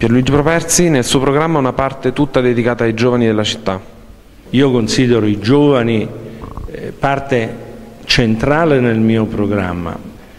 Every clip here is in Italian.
Pierluigi Properzi, nel suo programma una parte tutta dedicata ai giovani della città. Io considero i giovani parte centrale nel mio programma.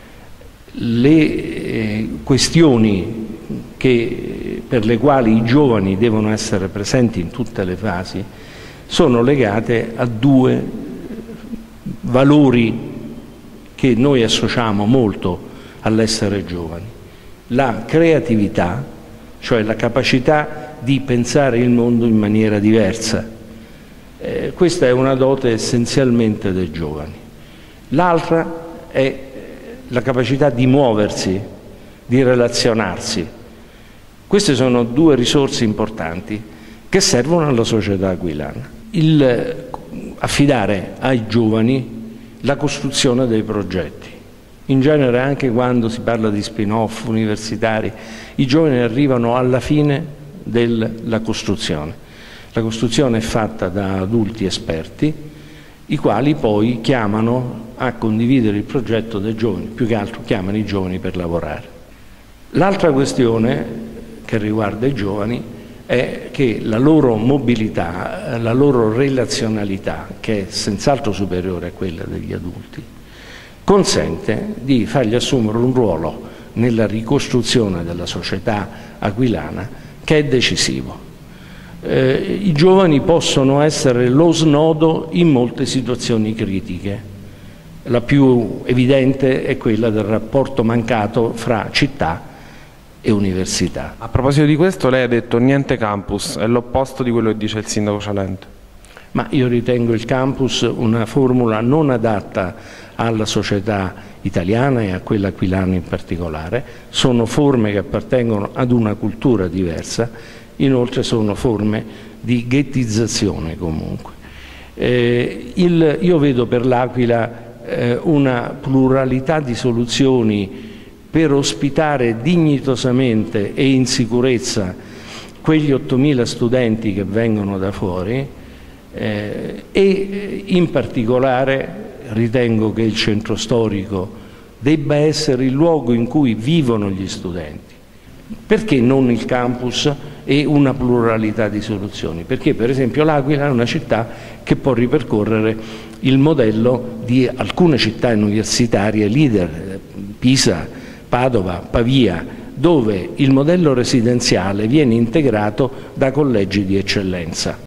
Le questioni per le quali i giovani devono essere presenti in tutte le fasi sono legate a due valori che noi associamo molto all'essere giovani: la creatività, cioè la capacità di pensare il mondo in maniera diversa. Questa è una dote essenzialmente dei giovani. L'altra è la capacità di muoversi, di relazionarsi. Queste sono due risorse importanti che servono alla società aquilana. Affidare ai giovani la costruzione dei progetti. In genere, anche quando si parla di spin-off universitari, i giovani arrivano alla fine della costruzione. La costruzione è fatta da adulti esperti, i quali poi chiamano a condividere il progetto dei giovani, più che altro chiamano i giovani per lavorare. L'altra questione che riguarda i giovani è che la loro mobilità, la loro relazionalità, che è senz'altro superiore a quella degli adulti, consente di fargli assumere un ruolo nella ricostruzione della società aquilana che è decisivo. I giovani possono essere lo snodo in molte situazioni critiche. La più evidente è quella del rapporto mancato fra città e università. A proposito di questo, lei ha detto niente campus, è l'opposto di quello che dice il sindaco Cialente. Ma io ritengo il campus una formula non adatta alla società italiana e a quella aquilana in particolare. Sono forme che appartengono ad una cultura diversa. Inoltre sono forme di ghettizzazione comunque. Io vedo per l'Aquila una pluralità di soluzioni per ospitare dignitosamente e in sicurezza quegli 8.000 studenti che vengono da fuori e in particolare ritengo che il centro storico debba essere il luogo in cui vivono gli studenti. Perché non il campus e una pluralità di soluzioni? Perché per esempio l'Aquila è una città che può ripercorrere il modello di alcune città universitarie leader, Pisa, Padova, Pavia, dove il modello residenziale viene integrato da collegi di eccellenza.